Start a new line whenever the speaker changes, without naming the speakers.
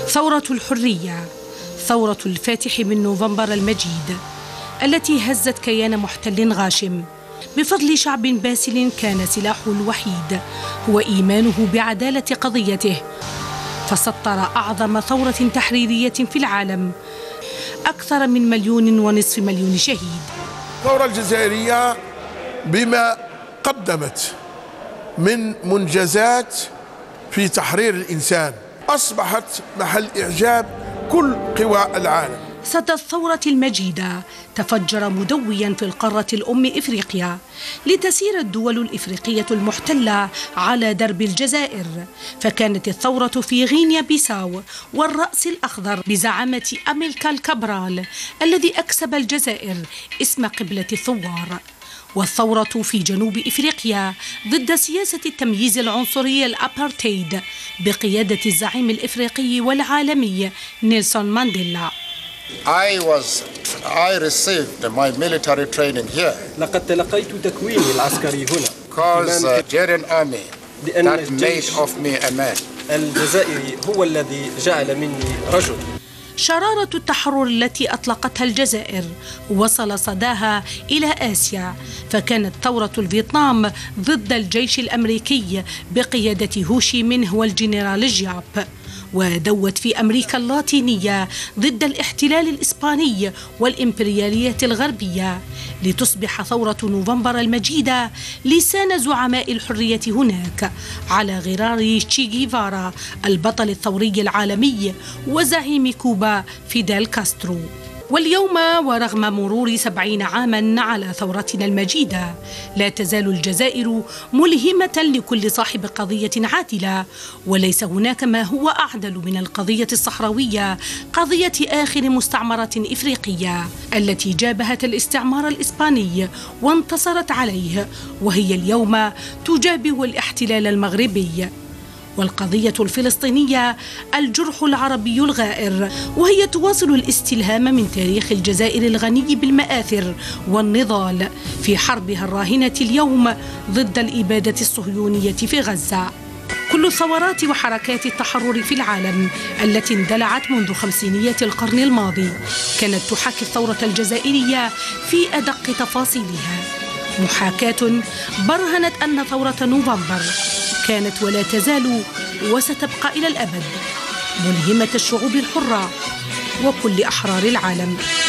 ثورة الحرية، ثورة الفاتح من نوفمبر المجيد التي هزت كيان محتل غاشم بفضل شعب باسل كان سلاحه الوحيد هو إيمانه بعدالة قضيته، فسطر أعظم ثورة تحريرية في العالم، أكثر من 1.5 مليون شهيد.
الثورة الجزائرية بما قدمت من منجزات في تحرير الإنسان أصبحت محل إعجاب كل قوى العالم.
سد الثورة المجيدة تفجر مدويا في القارة الأم إفريقيا لتسير الدول الإفريقية المحتلة على درب الجزائر، فكانت الثورة في غينيا بيساو والرأس الأخضر بزعامة أميلكار كابرال الذي أكسب الجزائر اسم قبلة الثوار، والثورة في جنوب إفريقيا ضد سياسة التمييز العنصري الأبارتايد بقيادة الزعيم الإفريقي والعالمي نيلسون مانديلا.
I received my military training here.
لقد تلقيت تكويني العسكري هنا.
Because the Nigerian army that made of me a man.
الجزائري هو الذي جعل مني رجل.
شرارة التحرر التي أطلقتها الجزائر وصل صداها إلى آسيا، فكانت ثورة الفيتنام ضد الجيش الأمريكي بقيادة هوشي مين والجنرال جياب، ودوت في أمريكا اللاتينية ضد الاحتلال الإسباني والإمبريالية الغربية، لتصبح ثورة نوفمبر المجيدة لسان زعماء الحرية هناك على غرار تشي غيفارا البطل الثوري العالمي وزعيم كوبا فيدال كاسترو. واليوم ورغم مرور 70 عاما على ثورتنا المجيدة لا تزال الجزائر ملهمة لكل صاحب قضية عادلة، وليس هناك ما هو أعدل من القضية الصحراوية، قضية آخر مستعمرة إفريقية التي جابهت الاستعمار الإسباني وانتصرت عليه، وهي اليوم تجابه الاحتلال المغربي. والقضية الفلسطينية الجرح العربي الغائر، وهي تواصل الاستلهام من تاريخ الجزائر الغني بالمآثر والنضال في حربها الراهنة اليوم ضد الإبادة الصهيونية في غزة. كل الثورات وحركات التحرر في العالم التي اندلعت منذ خمسينيات القرن الماضي كانت تحاكي الثورة الجزائرية في أدق تفاصيلها، محاكاة برهنت أن ثورة نوفمبر كانت ولا تزال وستبقى إلى الأبد ملهمة الشعوب الحرة وكل أحرار العالم.